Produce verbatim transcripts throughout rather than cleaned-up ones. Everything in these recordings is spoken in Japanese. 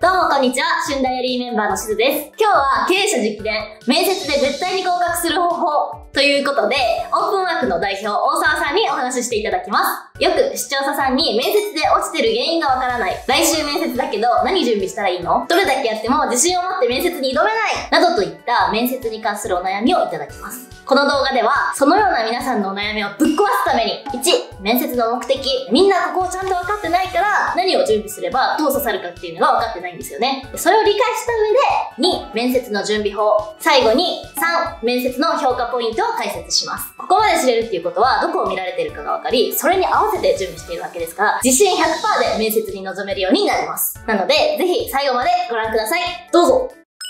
どうもこんにちは、旬ダイアリーメンバーのしずです。今日は経営者直伝、面接で絶対に合格する方法ということで、オープンワークの代表、大沢さんにお話ししていただきます。よく視聴者さんに面接で落ちてる原因がわからない。来週面接だけど何準備したらいいの？どれだけやっても自信を持って面接に挑めないなどといった面接に関するお悩みをいただきます。この動画では、そのような皆さんのお悩みをぶっ壊すために、いち、面接の目的。みんなここをちゃんと分かってないから、何を準備すればどう刺さるかっていうのが分かってないんですよね。それを理解した上で、に、面接の準備法。最後に、さん、面接の評価ポイントを解説します。ここまで知れるっていうことは、どこを見られてるかが分かり、それに合わせて準備しているわけですから、自信 ひゃくパーセント で面接に臨めるようになります。なので、ぜひ最後までご覧ください。どうぞ。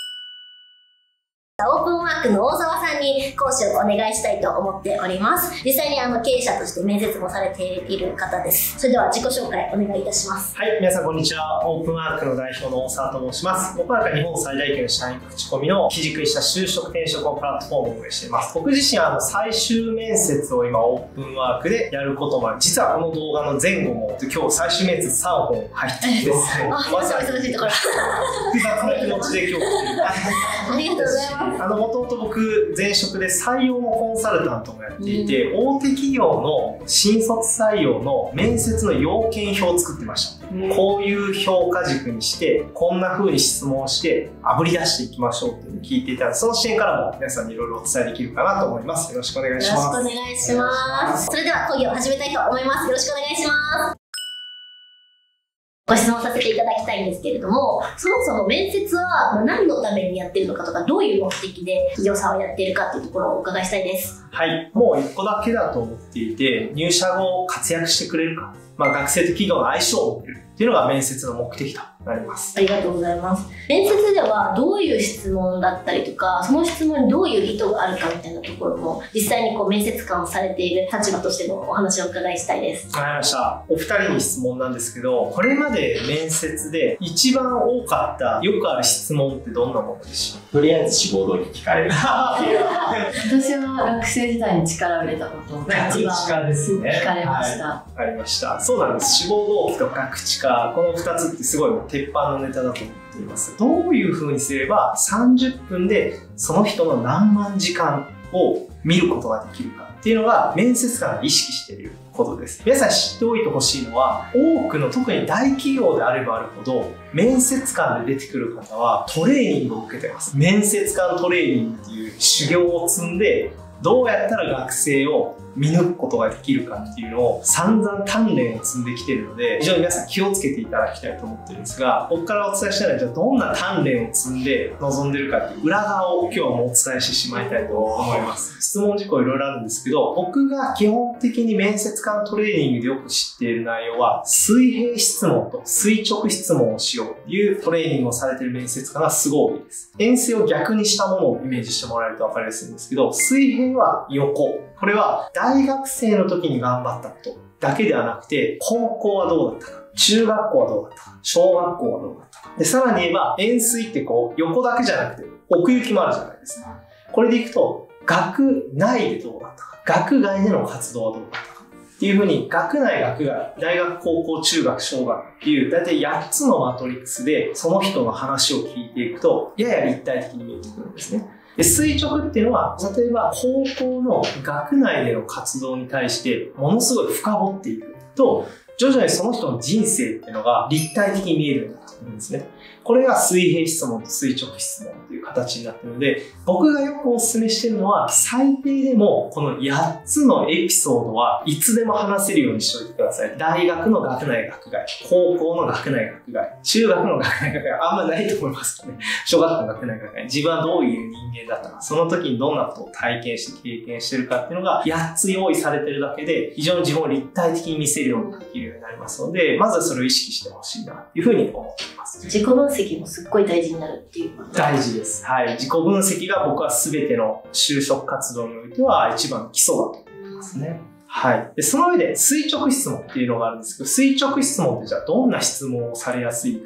オープンワークの大沢さんに講師をお願いしたいと思っております。実際にあの経営者として面接もされている方です。それでは自己紹介お願いいたします。 はい、皆さんこんにちは。オープンワークの代表の大沢と申します。オープンワークは日本最大級の社員口コミの基軸にした就職転職のプラットフォームを運営しています。僕自身はあの最終面接を今オープンワークでやることもある。実はこの動画の前後も今日最終面接さんほん入ってきてですね。 あ、まさに忙しいところ。 複雑な気持ちで今日ありがとうございます。 あの、もともと僕、前職で採用のコンサルタントもやっていて、うん、大手企業の新卒採用の面接の要件表を作ってました。うん、こういう評価軸にして、こんな風に質問して炙り出していきましょうっていうのを聞いていたので、その視点からも皆さんにいろいろお伝えできるかなと思います。よろしくお願いします。 よろしくお願いします。それでは講義を始めたいと思います。よろしくお願いします。ご質問させていただきたいんですけれども、そもそも面接は何のためにやってるのかとか、どういう目的で企業さんをやっているかっていうところをお伺いしたいです。 はい。もう一個だけだと思っていて、入社後活躍してくれるか、まあ、学生と企業の相性を持ってるっていうのが面接の目的となります。 ありがとうございます。面接ではどういう質問だったりとか、その質問にどういう意図があるかみたいなところも、実際にこう面接官をされている立場としてのお話をお伺いしたいです。 わかりました。お二人に質問なんですけど、これまで面接で一番多かったよくある質問ってどんなものでしょう？ とりあえず志望動機聞かれる。 私は学生時代に力を入れたことが一番聞かれました。 わかりました。そうなんです。志望動機とガクチカ、このふたつってすごい鉄板のネタだと思っています。どういう風にすればさんじゅっぷんでその人の何万時間を見ることができるかっていうのが面接官が意識していることです。皆さん知っておいてほしいのは、多くの特に大企業であればあるほど面接官で出てくる方はトレーニングを受けてます。面接官トレーニングっていう修行を積んで、どうやったら学生を見抜くことができるかっていうのを散々鍛錬を積んできているので、非常に皆さん気をつけていただきたいと思ってるんですが、僕からお伝えしたいのは、じゃあどんな鍛錬を積んで臨んでるかっていう裏側を今日はもうお伝えしてしまいたいと思います。質問事項いろいろあるんですけど、僕が基本的に面接官トレーニングでよく知っている内容は、水平質問と垂直質問をしようっていうトレーニングをされている面接官がすごい多いです。円錐を逆にしたものをイメージしてもらえると分かりやすいんですけど、水平は横。これは大学生の時に頑張ったことだけではなくて、高校はどうだったか、中学校はどうだったか、小学校はどうだったか。で、さらに言えば、円錐ってこう、横だけじゃなくて、奥行きもあるじゃないですか。これでいくと、学内でどうだったか、学外での活動はどうだったか。っていうふうに、学内、学外、大学、高校、中学、小学っていう、だいたいやっつのマトリックスで、その人の話を聞いていくと、やや立体的に見えてくるんですね。で、垂直っていうのは、例えば高校の学内での活動に対してものすごい深掘っていくと、徐々にその人の人生っていうのが立体的に見えるようになってくるんですね。これが水平質問と垂直質問という形になっているので、僕がよくお勧めしているのは、最低でもこのやっつのエピソードはいつでも話せるようにしておいてください。大学の学内学外、高校の学内学外、中学の学内学外、あんまないと思いますけどね。小学校の学内学外、自分はどういう人間だったか、その時にどんなことを体験して経験してるかっていうのがやっつ用意されてるだけで、非常に自分を立体的に見せるようにできるようになりますので、まずはそれを意識してほしいなというふうに思っています。 自己分析もすっごい大事になるっていうこと。 大事です。はい。自己分析が僕は全ての就職活動においては一番の基礎だと思いますね。はい。で、その上で垂直質問っていうのがあるんですけど、垂直質問ってじゃあどんな質問をされやすいかっ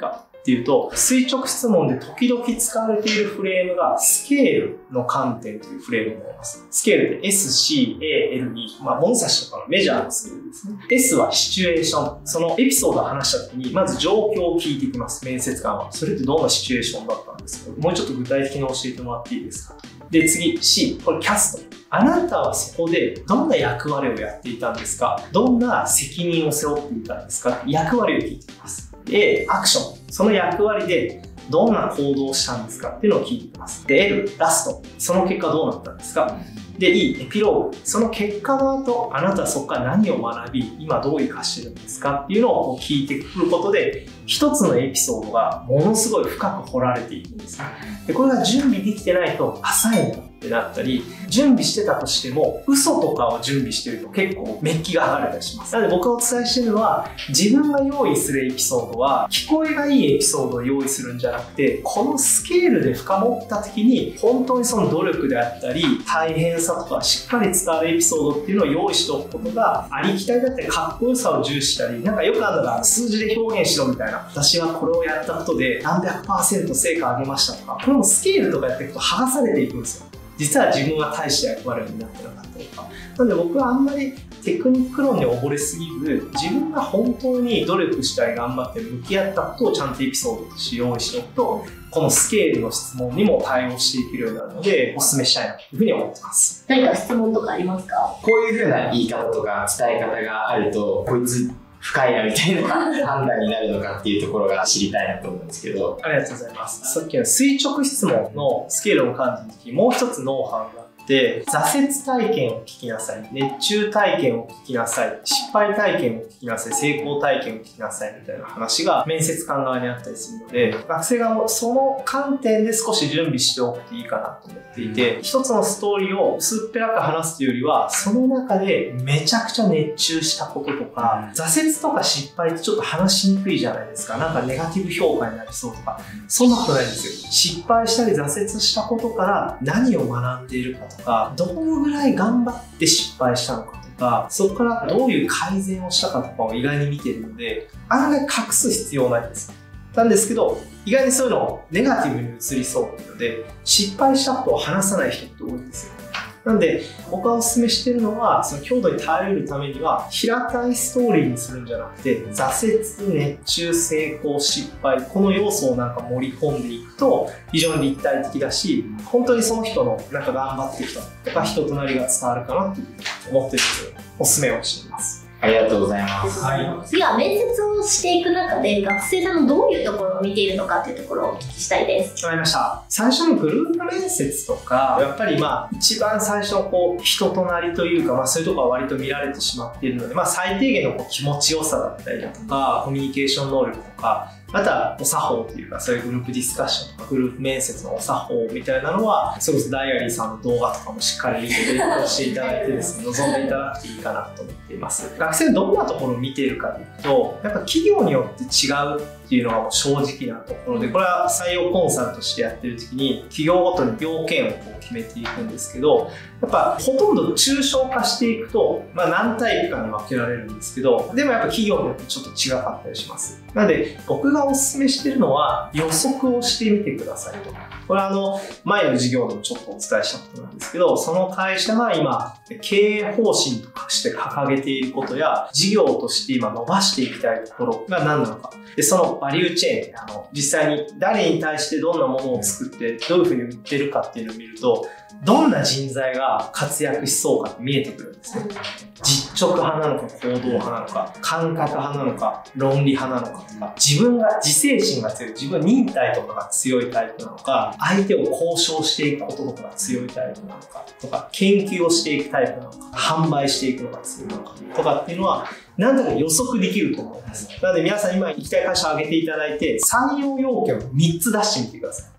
っていうと、垂直質問で時々使われているフレームがスケールの観点というフレームになります。スケールって エスシーエーエル に、まあ、物差しとかのメジャーのスケールですね。S はシチュエーション。そのエピソードを話した時に、まず状況を聞いていきます。面接官は。それってどんなシチュエーションだったんですか？もうちょっと具体的に教えてもらっていいですか？で、次、C。これキャスト。あなたはそこでどんな役割をやっていたんですか？どんな責任を背負っていたんですか？役割を聞いていきます。A、アクション。その役割でどんな行動をしたんですかっていうのを聞いていきます。で、L、ラスト。その結果どうなったんですか？で、E、エピローグ。その結果の後、あなたはそこから何を学び、今どう生かしてるんですかっていうのを聞いてくることで、一つのエピソードがものすごい深く掘られていくんですね。で、これが準備できてないと浅いんだってなったり、準備してたとしても嘘とかを準備してると結構メッキが剥がれたりします。なので僕がお伝えしてるのは、自分が用意するエピソードは聞こえがいいエピソードを用意するんじゃなくて、このスケールで深掘った時に本当にその努力であったり大変さとかしっかり伝わるエピソードっていうのを用意しておくことが、ありきたりだったりかっこよさを重視したり、なんかよくあるのが数字で表現しろみたいな、私はこれをやったことで何百パーセント成果上げましたとか、これもスケールとかやっていくと剥がされていくんですよ。実は自分は大した役割になってなかったとか。なので僕はあんまりテクニック論に溺れすぎず、自分が本当に努力したり頑張って向き合ったことをちゃんとエピソードとして用意しておくと、このスケールの質問にも対応していけるようになるので、お勧めしたいなというふうに思ってます。 何か質問とかありますか？ こういうふうな言い方とか伝え方があると、こいつ深いなみたいな判断になるのかっていうところが知りたいなと思うんですけど。 ありがとうございます。さっきの垂直質問のスケールの感じの時、もう一つノウハウがあって、挫折体験を聞きなさい、熱中体験を聞きなさい、失敗体験を聞きなさい、成功体験を聞きなさいみたいな話が面接官側にあったりするので、学生側もその観点で少し準備しておくといいかなと思っていて、一つのストーリーを薄っぺらく話すというよりは、その中でめちゃくちゃ熱中したこととか、挫折とか失敗ってちょっと話しにくいじゃないですか。なんかネガティブ評価になりそうとか、そんなことないんですよ。失敗したり挫折したことから何を学んでいるかとか、どのぐらい頑張って失敗したのかとか、そこからどういう改善をしたかとかを意外に見ているので、案外隠す必要ないです。なんですけど、意外にそういうのをネガティブに移りそうなので、失敗したことを話さない人って多いんですよ。なので、僕がお勧めしているのは、その強度に耐えるためには、平たいストーリーにするんじゃなくて、挫折、熱中、成功、失敗、この要素をなんか盛り込んでいくと、非常に立体的だし、本当にその人のなんか頑張ってきたとか、人となりが伝わるかなと思っているので、お勧めをしています。 ありがとうございます。 はい。 次は面接をしていく中で学生さんのどういうところを見ているのかっていうところをお聞きしたいです。 わかりました。最初のグループ面接とか、やっぱりまあ一番最初のこう人となりというか、まあそういうところは割と見られてしまっているので、まあ最低限のこう気持ちよさだったりだとか、コミュニケーション能力とか、あとはお作法というか、そういうグループディスカッションとか、グループ面接のお作法みたいなのは、それこそダイアリーさんの動画とかもしっかり見て勉強していただいてですね、望んでいただくといいかなと思っています。学生がどんなところを見ているかというと、やっぱ企業によって違うっていうのがもう正直なところで、これは採用コンサルとしてやってる時に、企業ごとに要件をこう決めていくんですけど、やっぱほとんど抽象化していくと、まあ何タイプかに分けられるんですけど、でもやっぱ企業によってちょっと違かったりします。なので、僕がお勧めしているのは予測をしてみてくださいと。これはあの、前の授業でもちょっとお伝えしたことなんですけど、その会社が今、経営方針として掲げていることや、事業として今伸ばしていきたいところが何なのか。で、そのバリューチェーン、あの、実際に誰に対してどんなものを作って、どういうふうに売ってるかっていうのを見ると、どんな人材が活躍しそうかって見えてくるんですね。実直派なのか行動派なのか、感覚派なのか、論理派なのかとか、自分が自制心が強い、自分忍耐とかが強いタイプなのか、相手を交渉していくこととかが強いタイプなのか、とか、研究をしていくタイプなのか、販売していくのが強いのか、とかっていうのは、なんだか予測できると思います。なので皆さん今行きたい会社を挙げていただいて、採用要件をみっつ出してみてください。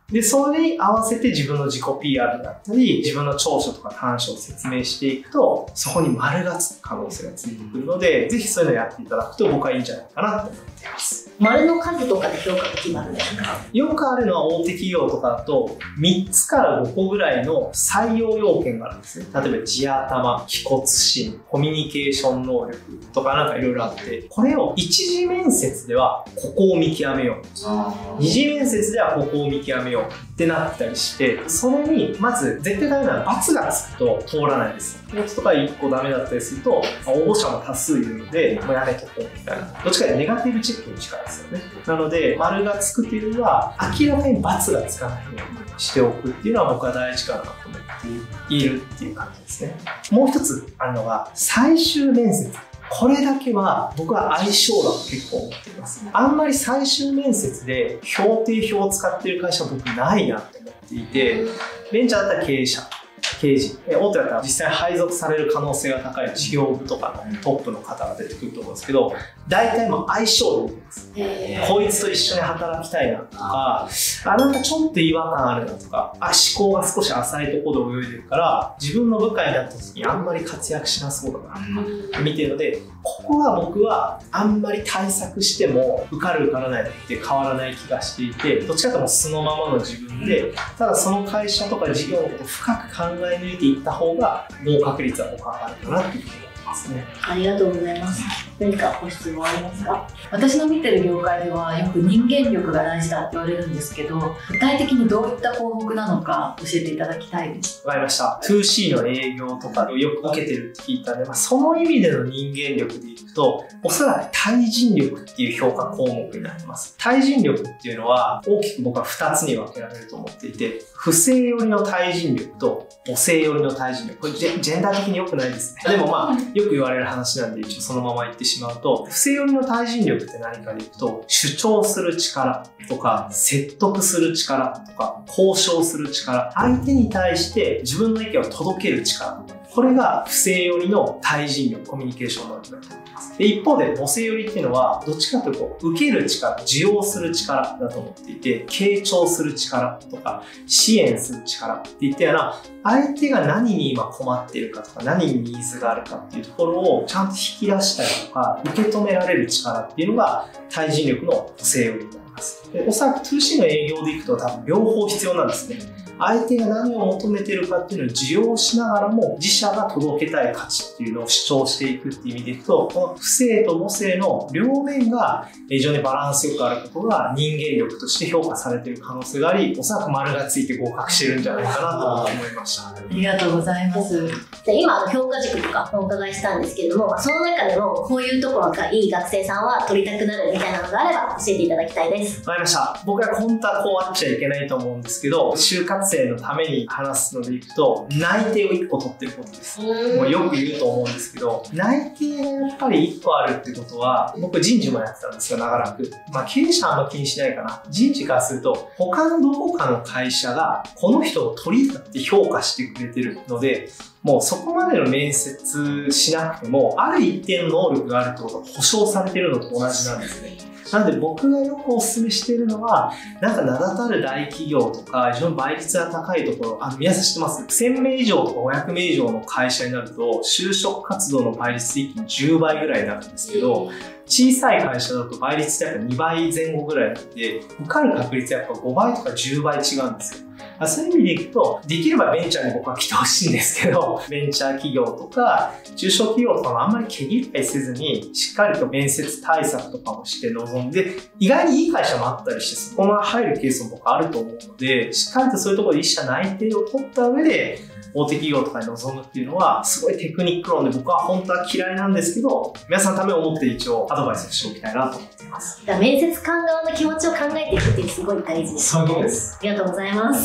で、それに合わせて自分の自己 ピーアール だったり、自分の長所とか短所を説明していくと、そこに丸がつく可能性がついてくるので、ぜひそういうのをやっていただくと僕はいいんじゃないかなと思っています。 丸の数とかで評価が決まるんですか？ よくあるのは大手企業とかだと、みっつからごこぐらいの採用要件があるんですね。例えば地頭、気骨心、コミュニケーション能力とかなんかいろいろあって、これを一次面接ではここを見極めよう。二次面接ではここを見極めようってなったりして、それにまず絶対ダメなのは×がつくと通らないです。ひとつとかいっこダメだったりすると、応募者も多数いるので、もうやめとこうみたいな。どっちかでネガティブチェックに近いですよね。なので、丸がつくっていうのは、明らかに×がつかないようにしておくっていうのは僕は大事かなと思っているっていう感じですね。もう一つあるのが、最終面接。これだけは僕は相性だと結構思っています。あんまり最終面接で評定表を使っている会社は僕ないなと思っていて、ベンチャーだったら経営者、経営陣、大手だったら実際配属される可能性が高い事業部とかのトップの方が出てくると思うんですけど、大体もう相性で見てます。こいつと一緒に働きたいなとか、あ、なんかちょっと違和感あるなとか、あ、思考が少し浅いところで泳いでるから、自分の部下になった時にあんまり活躍しなそうだなとか見てるので、ここは僕はあんまり対策しても受かる受からないって変わらない気がしていて、どっちかというと素のままの自分で、ただその会社とか事業のことを深く考え抜いていった方が合格率は僕は上がるかなっていうふうに思ってますね。 ありがとうございます。何かご質問ありますか？ 私の見てる業界ではよく人間力が大事だって言われるんですけど、具体的にどういった項目なのか教えていただきたいです。 わかりました。ツーシー の営業とかをよく受けてるって聞いたんで、まあ、その意味での人間力でいくと、おそらく対人力っていう評価項目になります。対人力っていうのは大きく僕はふたつに分けられると思っていて、不正寄りの対人力と母性寄りの対人力。これジェ、ジェンダー的に良くないですね。でもまあ、よく言われる話なんで一応そのまま言ってしまうと、不正寄りの対人力って何かでいくと、主張する力とか、説得する力とか、交渉する力、相手に対して自分の意見を届ける力。これが不正寄りの対人力、コミュニケーション能力だと思います。で、一方で母性寄りっていうのは、どっちかというと、受ける力、受容する力だと思っていて、傾聴する力とか、支援する力っていったような、相手が何に今困っているかとか、何にニーズがあるかっていうところをちゃんと引き出したりとか、受け止められる力っていうのが対人力の母性寄りになります。で、おそらく ツーシー の営業でいくと多分両方必要なんですね。相手が何を求めているかっていうのを受容しながらも自社が届けたい価値っていうのを主張していくっていう意味でいくと、この不正と母性の両面が非常にバランスよくあることが人間力として評価されている可能性があり、おそらく丸がついて合格してるんじゃないかなと思いました。 ありがとうございます。 で、今評価軸とかお伺いしたんですけれども、その中でもこういうところがいい学生さんは取りたくなるみたいなのがあれば教えていただきたいです。 わかりました。僕は本当はこうあっちゃいけないと思うんですけど、就活生のために話すのでいくと、内定をいっこ取ってることです。もうよく言うと思うんですけど、内定がやっぱりいっこあるってことは、僕人事もやってたんですよ、長らく。まあ経営者はあんま気にしないかな。人事からすると、他のどこかの会社がこの人を取りだって評価してくれてるので、もうそこまでの面接しなくても、ある一定の能力があるってことが保証されてるのと同じなんですね。なので僕がよくお勧めしているのは、なんか名だたる大企業とか、非常に倍率が高いところ、あの、皆さん知ってます？せんめい以上とかごひゃくめい以上の会社になると、就職活動の倍率一気にじゅうばいぐらいになるんですけど、小さい会社だと倍率ってやっぱにばいぜん後ぐらいなんで、受かる確率はやっぱごばいとかじゅうばい違うんですよ。そういう意味でいくと、できればベンチャーに僕は来てほしいんですけど、ベンチャー企業とか、中小企業とかもあんまり毛嫌いせずに、しっかりと面接対策とかもして臨んで、意外にいい会社もあったりして、そこまで入るケースも僕あると思うので、しっかりとそういうところで一社内定を取った上で、大手企業とかに臨むっていうのは、すごいテクニック論で僕は本当は嫌いなんですけど、皆さんのためを思って一応アドバイスしておきたいなと思っています。 面接官側の気持ちを考えていくっていうすごい大事です。 そういうことです。 ありがとうございます。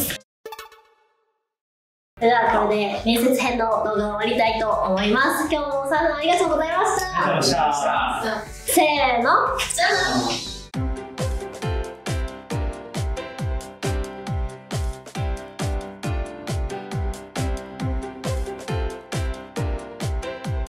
ではこれで面接編の動画を終わりたいと思います。今日もおさんありがとうございました。 ありがとうございました。 せーの。じゃあ